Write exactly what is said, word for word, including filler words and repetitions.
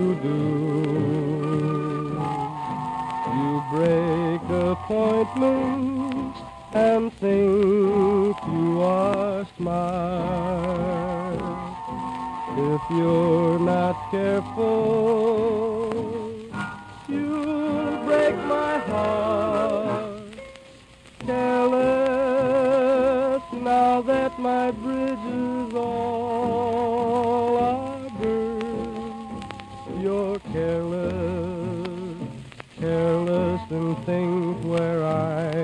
you do. You break appointments and think you are smart. If you're not careful, you'll break my heart. Careless, now that my bridges all are burned. You're careless, careless in things where I